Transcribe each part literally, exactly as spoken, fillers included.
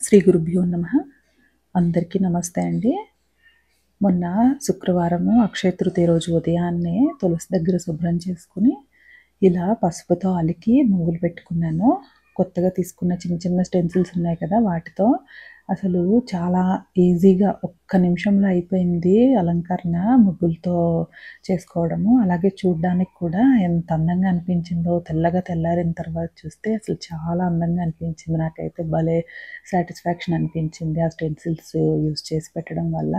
శ్రీ గురుభ్యో నమః. అందరికీ నమస్తే అండి. మొన్న శుక్రవారము అక్షయ తృతీయ రోజు ఉదయాన్నే తులసి దగ్గర శుభ్రం చేసుకొని, ఇలా పసుపుతో అలికి ముగ్గులు పెట్టుకున్నాను. కొత్తగా తీసుకున్న చిన్న చిన్న స్టెన్సిల్స్ ఉన్నాయి కదా! వాటితో అసలు చాలా ఈజీగా ఒక్క నిమిషంలో అయిపోయింది అలంకరణ ముగ్గులతో చేసుకోవడము. అలాగే చూడ్డానికి కూడా ఎంత అందంగా అనిపించిందో, తెల్లగా తెల్లారిన తర్వాత చూస్తే అసలు చాలా అందంగా అనిపించింది. నాకైతే భలే సాటిస్ఫాక్షన్ అనిపించింది ఆ స్టెన్సిల్స్ యూజ్ చేసి పెట్టడం వల్ల.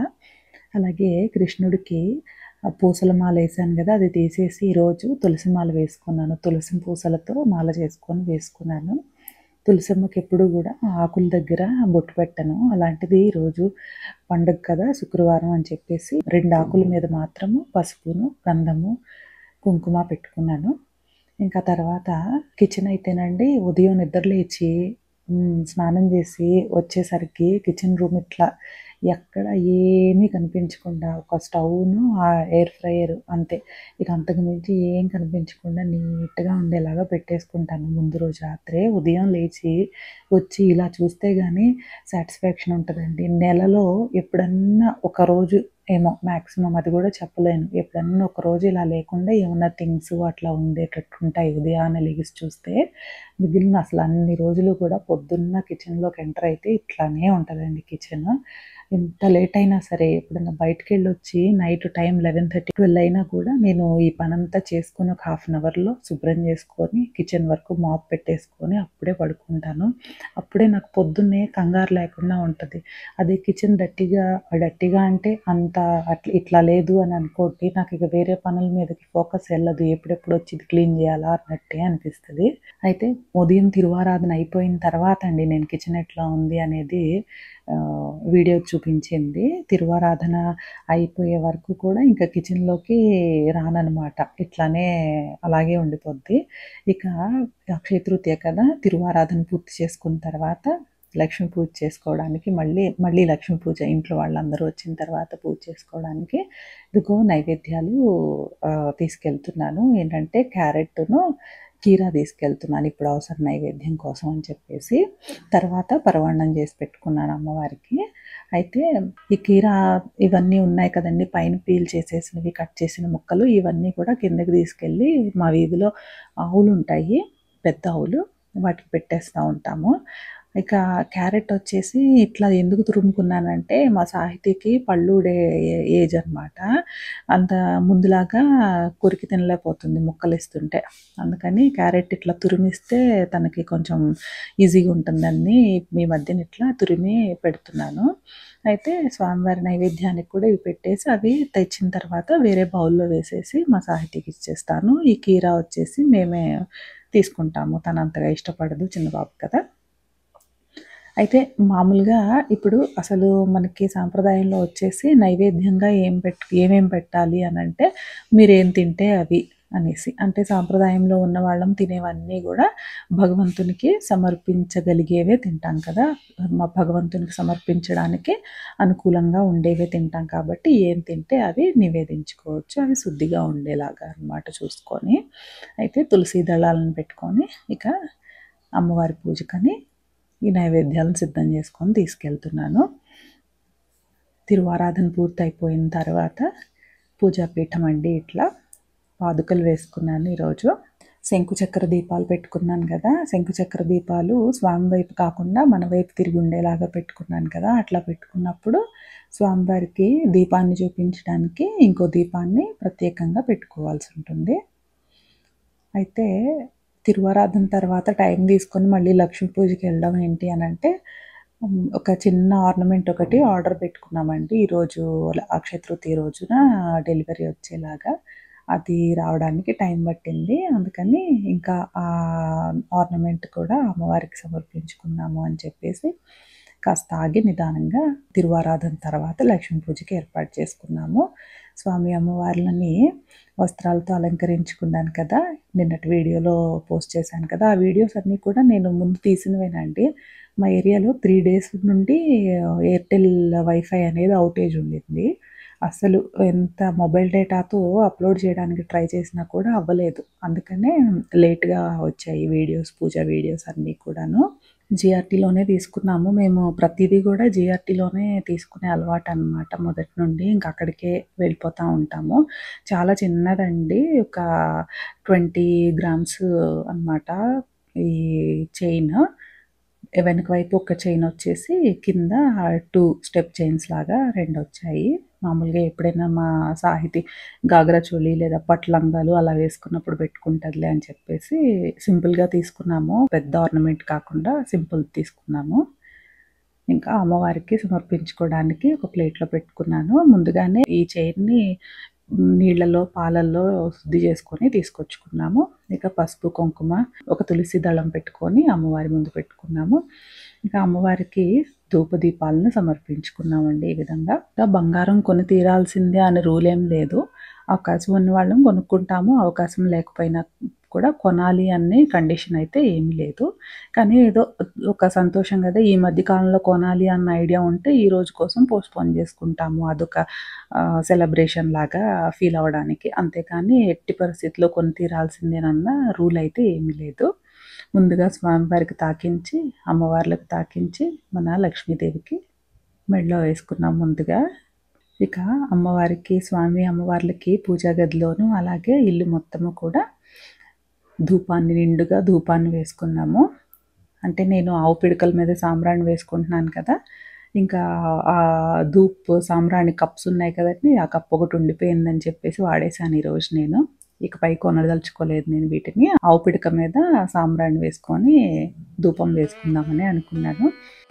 అలాగే కృష్ణుడికి ఆ పూసల మాల వేసాను కదా! అది తీసేసి ఈరోజు తులసి మాల వేసుకున్నాను. తులసి పూసలతో మాల చేసుకొని వేసుకున్నాను. తులసమ్మకి ఎప్పుడు కూడా ఆకుల దగ్గర బొట్టు పెట్టను. అలాంటిది ఈరోజు పండుగ కదా శుక్రవారం అని చెప్పేసి రెండు ఆకుల మీద మాత్రము పసుపును, గంధము, కుంకుమ పెట్టుకున్నాను. ఇంకా తర్వాత కిచెన్ అయితేనండి ఉదయం నిద్ర లేచి హ్మ్, స్నానం చేసి వచ్చేసరికి కిచెన్ రూమ్ ఇట్లా ఎక్కడ ఏమీ కనిపించకుండా ఒక స్టవ్‌ను, ఆ ఎయిర్ ఫ్రైయర్ అంతే. ఇక అంతకు మించి ఏం కనిపించకుండా నీట్‌గా ఉండేలాగా పెట్టేసుకుంటాను ముందు రోజు రాత్రే. ఉదయం లేచి వచ్చి ఇలా చూస్తే గానీ సాటిస్ఫాక్షన్ ఉంటదండి. నెలలో ఎప్పుడన్నా ఒకరోజు ఏమో మాక్సిమం అది కూడా చెప్పలేను. ఎప్పుడన్నా ఒకరోజు ఇలా లేకుండా ఏమన్నా థింగ్స్ అట్లా ఉండేటట్టు ఉంటాయి ఉదయాన్నే లెగిసి చూస్తే. మిగిలిన అసలు అన్ని రోజులు కూడా పొద్దున్న కిచెన్‌లోకి ఎంటర్ అయితే ఇట్లానే ఉంటదండి కిచెను. ఎంత లేట్ అయినా సరే ఎప్పుడన్నా బయటికెళ్ళొచ్చి నైట్ టైం పదకొండున్నర, పన్నెండు అయినా కూడా నేను ఈ పనంతా చేసుకొని ఒక హాఫ్ అన్ అవర్‌లో శుభ్రం చేసుకొని కిచెన్ వరకు మాప్ పెట్టేసుకొని అప్పుడే పడుకుంటాను. అప్పుడే నాకు పొద్దున్నే కంగారు లేకుండా ఉంటది. అదే కిచెన్ డర్టీగా డర్టీగా అంటే అంత అట్లా ఇట్లా లేదు అని అనుకోండి, నాకు ఇక వేరే పనుల మీదకి ఫోకస్ ఎళ్ళదు. ఎప్పుడెప్పుడు వచ్చి ఇది క్లీన్ చేయాలా అన్నట్టే అనిపిస్తది. అయితే ఉదయం తిరువారాధన అయిపోయిన తర్వాత అండి నేను కిచెన్ ఎట్లా ఉంది అనేది ఆహ్, వీడియో చూపించింది. తిరువారాధన అయిపోయే వరకు కూడా ఇంకా కిచెన్‌లోకి రాననమాట. ఇట్లానే అలాగే ఉండిపోద్ది. ఇక అక్షయ తృతీయ కదా! తిరువారాధన పూర్తి చేసుకున్న తర్వాత లక్ష్మీ పూజ చేసుకోవడానికి మళ్ళీ, మళ్ళీ లక్ష్మీ పూజ ఇంట్లో వాళ్ళందరూ వచ్చిన తర్వాత పూజ చేసుకోవడానికి ఇదిగో నైవేద్యాలు ఆహ్, తీసుకెళ్తున్నాను. ఏంటంటే క్యారెట్టును, కీరా తీసుకెళ్తున్నాను ఇప్పుడు అవసరం నైవేద్యం కోసం అని చెప్పేసి. తర్వాత పరమాన్నం చేసి పెట్టుకున్నాను అమ్మవారికి. అయితే ఈ కీరా ఇవన్నీ ఉన్నాయి కదండీ! పైన పీల్ చేసేసినవి, కట్ చేసిన ముక్కలు ఇవన్నీ కూడా కిందకి తీసుకెళ్ళి మా వీధిలో ఆవులుంటాయి. పెద్ద ఆవులు. వాటికి పెట్టేస్తా ఉంటాము. ఇక క్యారెట్ వచ్చేసి ఇట్లా ఎందుకు తురుముకున్నానంటే మా సాహితీకి పళ్ళూడే ఏజ్ అనమాట. అంత ముందులాగా కొరికి తినలేకపోతుంది ముక్కలిస్తుంటే. అందుకని క్యారెట్ ఇట్లా తురిమిస్తే తనకి కొంచెం ఈజీగా ఉంటుందని ఈ మధ్యన ఇట్లా తురిమి పెడుతున్నాను. అయితే స్వామివారి నైవేద్యానికి కూడా ఇవి పెట్టేసి అవి తెచ్చిన తర్వాత వేరే బౌల్‌లో వేసేసి మా సాహితీకి ఇచ్చేస్తాను. ఈ కీరా వచ్చేసి మేమే తీసుకుంటాము. తను అంతగా ఇష్టపడదు చిన్న పాప కదా! అయితే మామూలుగా ఇప్పుడు అసలు మనకి సాంప్రదాయంలో వచ్చేసి నైవేద్యంగా ఏం పెట్ ఏమేం పెట్టాలి అనంటే మీరేం తింటే అవి అనేసి. అంటే సాంప్రదాయంలో ఉన్నవాళ్ళం తినేవన్నీ గూడా భగవంతునికి సమర్పించగలిగేవే తింటాం కదా! మా భగవంతునికి సమర్పించడానికి అనుకూలంగా ఉండేవే తింటాం కాబట్టి ఏం తింటే అవి నివేదించుకోవచ్చు. అవి శుద్ధిగా ఉండేలాగా అనమాట చూసుకొని. అయితే తులసి దళాలను పెట్టుకొని ఇక అమ్మవారి పూజకని ఈ నైవేద్యాలను సిద్ధం చేసుకొని తీసుకెళ్తున్నాను. తిరువారాధన పూర్తయిపోయిన తర్వాత పూజాపీఠం అండి ఇట్లా పాదుకలు వేసుకున్నాను ఈరోజు. శంకుచక్ర దీపాలు పెట్టుకున్నాను కదా! శంకుచక్ర దీపాలు స్వామి వైపు కాకుండా మన వైపు తిరిగి ఉండేలాగా పెట్టుకున్నాను కదా! అట్లా పెట్టుకున్నప్పుడు స్వామివారికి దీపాన్ని చూపించడానికి ఇంకో దీపాన్ని ప్రత్యేకంగా పెట్టుకోవాల్సి ఉంటుంది. అయితే తిరువారాధన తర్వాత టైం తీసుకొని మళ్ళీ లక్ష్మీ పూజకి వెళ్ళడం ఏంటి అనంటే హ్మ్, ఒక చిన్న ఆర్నమెంట్ ఒకటి ఆర్డర్ పెట్టుకున్నామండి. ఈరోజు అక్షయ తృతీయ రోజున డెలివరీ వచ్చేలాగా. అది రావడానికి టైం పట్టింది. అందుకని ఇంకా ఆ ఆర్నమెంట్ కూడా అమ్మవారికి సమర్పించుకుందాము అని చెప్పేసి కాస్త ఆగి నిదానంగా తిరువారాధన తర్వాత లక్ష్మీ పూజకి ఏర్పాటు చేసుకున్నాము. స్వామి అమ్మవార్లని వస్త్రాలతో అలంకరించుకున్నాను కదా! నిన్నటి వీడియోలో పోస్ట్ చేశాను కదా! ఆ వీడియోస్ అన్నీ కూడా నేను ముందు తీసినవేనండి. మా ఏరియాలో మూడు డేస్ నుండి ఎయిర్‌టెల్ వైఫై అనేది ఔటేజ్ ఉండింది. అస్సలు ఎంత మొబైల్ డేటాతో అప్‌లోడ్ చేయడానికి ట్రై చేసినా కూడా అవ్వలేదు. అందుకనే లేట్‌గా వచ్చాయి వీడియోస్, పూజ వీడియోస్ అన్నీ కూడాను. జీఆర్టీలోనే తీసుకున్నాము. మేము ప్రతీదీ కూడా జీఆర్టీలోనే తీసుకునే అలవాటనమాట మొదటి నుండి. ఇంక అక్కడికే వెళ్ళిపోతా ఉంటాము. చాలా చిన్నదండి. ఒక ట్వంటీ గ్రామ్స్ అనమాట ఈ చైన్. వెనక వైపు ఒక చైన్ వచ్చేసి కింద టూ స్టెప్ చైన్స్ లాగా రెండు వచ్చాయి. మామూలుగా ఎప్పుడైనా మా సాహితి గాగ్రా చోళీ లేదా పట్టు లంగాలు అలా వేసుకున్నప్పుడు పెట్టుకుంటదిలే అని చెప్పేసి సింపుల్‌గా తీసుకున్నాము. పెద్ద ఆర్నమెంట్ కాకుండా సింపుల్ తీసుకున్నాము. ఇంకా అమ్మవారికి సమర్పించుకోవడానికి ఒక ప్లేట్‌లో పెట్టుకున్నాను. ముందుగానే ఈ చైన్‌ని నీళ్ళలో, పాలల్లో శుద్ధి చేసుకొని తీసుకొచ్చుకున్నాము. ఇక పసుపు, కుంకుమ, ఒక తులసి దళం పెట్టుకొని అమ్మవారి ముందు పెట్టుకున్నాము. ఇక అమ్మవారికి ధూపదీపాలను సమర్పించుకున్నామండి ఈ విధంగా. బంగారం కొని తీరాల్సిందే అనే రూల్ ఏం లేదు. అవకాశం ఉన్న వాళ్ళం కొనుక్కుంటాము. అవకాశం లేకపోయినా కూడా కొనాలి అనే కండిషన్ అయితే ఏమీ లేదు. కానీ ఏదో ఒక సంతోషం కదా! ఈ మధ్య కాలంలో కొనాలి అన్న ఐడియా ఉంటే ఈ రోజు కోసం పోస్ట్‌పోన్ చేసుకుంటాము. అదొక ఆహ్, సెలబ్రేషన్ లాగా ఫీల్ అవ్వడానికి. అంతేకానీ ఎట్టి పరిస్థితిలో కొని తీరాల్సిందేనన్న రూల్ అయితే ఏమీ లేదు. ముందుగా స్వామివారికి తాకించి, అమ్మవార్లకు తాకించి, మన లక్ష్మీదేవికి మెడలో వేసుకున్నాం ముందుగా. ఇక అమ్మవారికి, స్వామి అమ్మవార్లకి పూజా గదిలోను, అలాగే ఇల్లు మొత్తము కూడా ధూపాన్ని నిండుగా ధూపాన్ని వేసుకున్నాము. అంటే నేను ఆవు పిడకల మీద సాంబ్రాణి వేసుకుంటున్నాను కదా! ఇంకా ఆ ధూప్ సాంబ్రాణి కప్స్ ఉన్నాయి కదండీ! ఆ కప్ ఒకటి ఉండిపోయిందని చెప్పేసి వాడేశాను ఈరోజు నేను. ఇకపై కొనదలుచుకోలేదు నేను వీటిని. ఆవు పిడక మీద సాంబ్రాణి వేసుకొని ధూపం వేసుకుందామని అనుకున్నాను.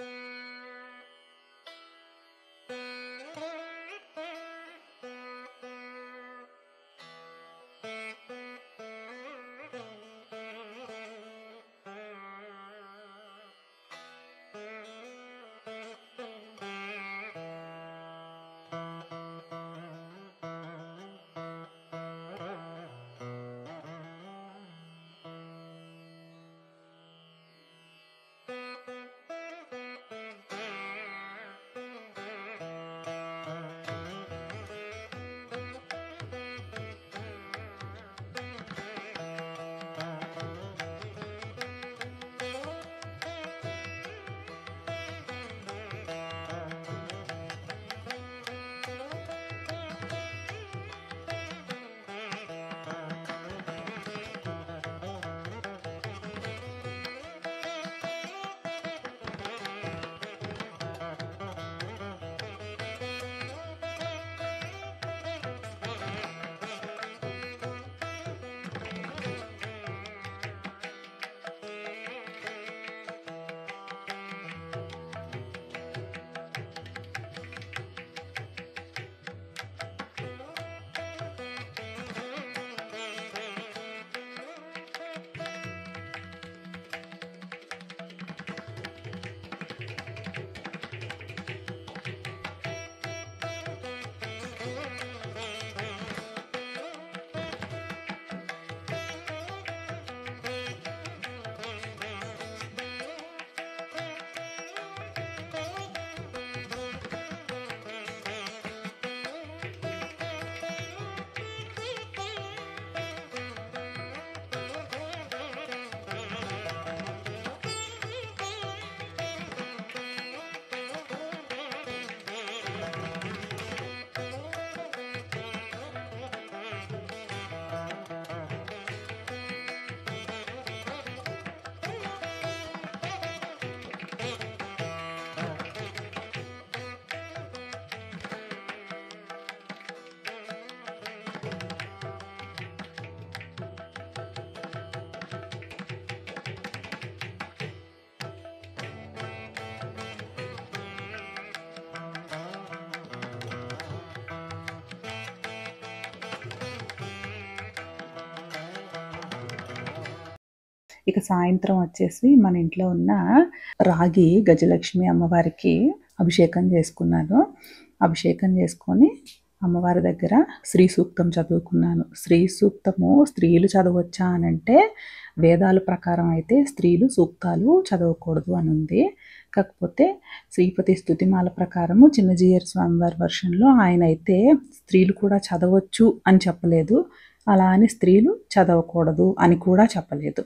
ఇక సాయంత్రం వచ్చేసి మన ఇంట్లో ఉన్న రాగి గజలక్ష్మి అమ్మవారికి అభిషేకం చేసుకున్నాను. అభిషేకం చేసుకొని అమ్మవారి దగ్గర శ్రీ సూక్తం చదువుకున్నాను. శ్రీ సూక్తము స్త్రీలు చదవచ్చా అనంటే వేదాల ప్రకారం అయితే స్త్రీలు సూక్తాలు చదవకూడదు అని ఉంది. కాకపోతే శ్రీపతి స్తుతిమాల ప్రకారము చిన్నజీయర్ స్వామివారి వర్షన్లో ఆయన అయితే స్త్రీలు కూడా చదవచ్చు అని చెప్పలేదు. అలా అని స్త్రీలు చదవకూడదు అని కూడా చెప్పలేదు.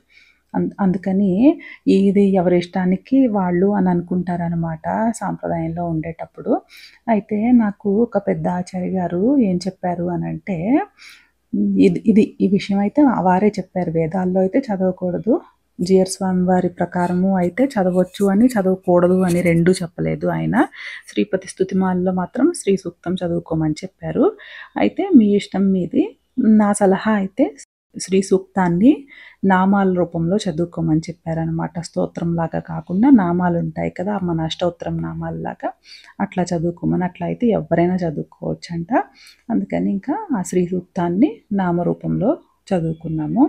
అం అందుకని ఇది ఎవరి ఇష్టానికి వాళ్ళు అని అనుకుంటారనమాట సాంప్రదాయంలో ఉండేటప్పుడు. అయితే నాకు ఒక పెద్ద ఆచార్య గారు ఏం చెప్పారు అనంటే, ఇది ఇది ఈ విషయం అయితే వారే చెప్పారు. వేదాల్లో అయితే చదవకూడదు. జీయర్ స్వామి వారి ప్రకారము అయితే చదవచ్చు అని, చదవకూడదు అని రెండూ చెప్పలేదు ఆయన. శ్రీపతి స్తుతిమాలలో మాత్రం శ్రీ సూక్తం చదువుకోమని చెప్పారు. అయితే మీ ఇష్టం మీది. నా సలహా అయితే శ్రీ సూక్తాన్ని నామాల రూపంలో చదువుకోమని చెప్పారనమాట. స్తోత్రంలాగా కాకుండా నామాలు ఉంటాయి కదా, మన అష్టోత్తరం నామాలలాగా అట్లా చదువుకోమని. అట్లా అయితే ఎవరైనా చదువుకోవచ్చంట. అందుకని ఇంకా ఆ శ్రీ సూక్తాన్ని నామరూపంలో చదువుకున్నాము.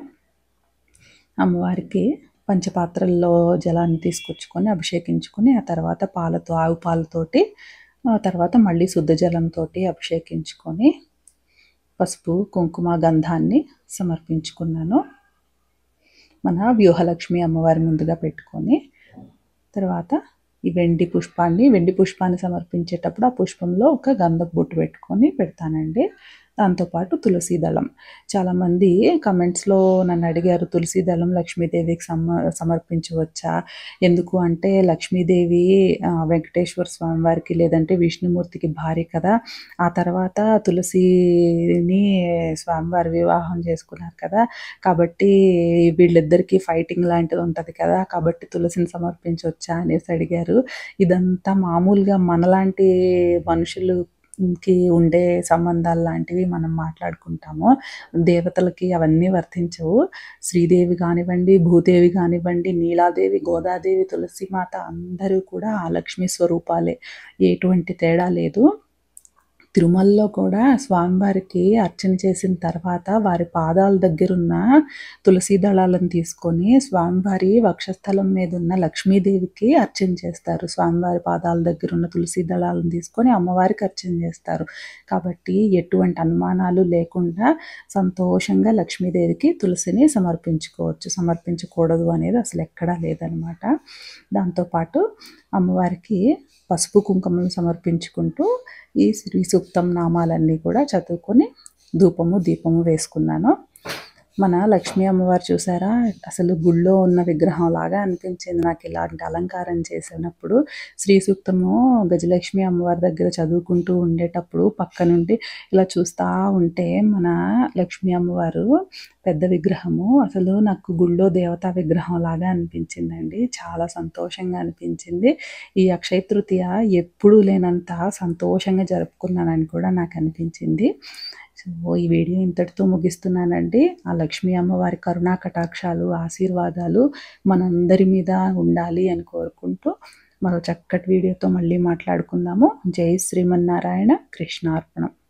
అమ్మవారికి పంచపాత్రల్లో జలాన్ని తీసుకొచ్చుకొని అభిషేకించుకొని, ఆ తర్వాత పాలతో ఆవు పాలతోటి, ఆ తర్వాత మళ్ళీ శుద్ధ జలంతో అభిషేకించుకొని పసుపు కుంకుమ గంధాన్ని సమర్పించుకున్నాను. మన వ్యూహలక్ష్మి అమ్మవారి ముందుగా పెట్టుకొని, తర్వాత ఈ వెండి పుష్పాన్ని వెండి పుష్పాన్ని సమర్పించేటప్పుడు ఆ పుష్పంలో ఒక గంధపు బొట్టు పెట్టుకొని పెడతానండి. దాంతోపాటు తులసి దళం. చాలామంది కమెంట్స్లో నన్ను అడిగారు, తులసి దళం లక్ష్మీదేవికి సమ సమర్పించవచ్చా? ఎందుకు అంటే లక్ష్మీదేవి వెంకటేశ్వర స్వామి వారికి లేదంటే విష్ణుమూర్తికి భార్య కదా, ఆ తర్వాత తులసిని స్వామివారి వివాహం చేసుకున్నారు కదా, కాబట్టి వీళ్ళిద్దరికీ ఫైటింగ్ లాంటిది ఉంటుంది కదా, కాబట్టి తులసిని సమర్పించవచ్చా అనేసి అడిగారు. ఇదంతా మామూలుగా మనలాంటి మనుషులు కి ఉండే సంబంధాలు లాంటివి మనం మాట్లాడుకుంటాము. దేవతలకి అవన్నీ వర్తించవు. శ్రీదేవి కానివ్వండి, భూదేవి కానివ్వండి, నీలాదేవి, గోదాదేవి, తులసిమాత అందరూ కూడా ఆ లక్ష్మీ స్వరూపాలే. ఎటువంటి తేడా లేదు. తిరుమలలో కూడా స్వామివారికి అర్చన చేసిన తర్వాత వారి పాదాల దగ్గరున్న తులసి దళాలను తీసుకొని స్వామివారి వక్షస్థలం మీద ఉన్న లక్ష్మీదేవికి అర్చన చేస్తారు. స్వామివారి పాదాల దగ్గర ఉన్న తులసి దళాలను తీసుకొని అమ్మవారికి అర్చన చేస్తారు. కాబట్టి ఎటువంటి అనుమానాలు లేకుండా సంతోషంగా లక్ష్మీదేవికి తులసిని సమర్పించుకోవచ్చు. సమర్పించకూడదు అనేది అసలు ఎక్కడా లేదనమాట. దాంతోపాటు అమ్మవారికి పసుపు కుంకుమలు సమర్పించుకుంటూ ఈ శ్రీ సూక్తం నామాలన్నీ కూడా చదువుకొని ధూపము దీపము వేసుకున్నాను. మన లక్ష్మీ అమ్మవారు చూసారా, అసలు గుళ్ళో ఉన్న విగ్రహం లాగా అనిపించింది నాకు ఇలాంటి అలంకారం చేసినప్పుడు. శ్రీ సూక్తము గజలక్ష్మి అమ్మవారి దగ్గర చదువుకుంటూ ఉండేటప్పుడు పక్క నుండి ఇలా చూస్తూ ఉంటే మన లక్ష్మీ అమ్మవారు పెద్ద విగ్రహము అసలు నాకు గుళ్ళో దేవతా విగ్రహం లాగా అనిపించిందండి. చాలా సంతోషంగా అనిపించింది. ఈ అక్షయ తృతీయ ఎప్పుడూ లేనంత సంతోషంగా జరుపుకున్నానని కూడా నాకు అనిపించింది. సో ఈ వీడియో ఇంతటితో ముగిస్తున్నానండి. ఆ లక్ష్మీ అమ్మవారి కరుణా కటాక్షాలు, ఆశీర్వాదాలు మనందరి మీద ఉండాలి అని కోరుకుంటూ మరో చక్కటి వీడియోతో మళ్ళీ మాట్లాడుకుందాము. జై శ్రీమన్నారాయణ. కృష్ణార్పణం.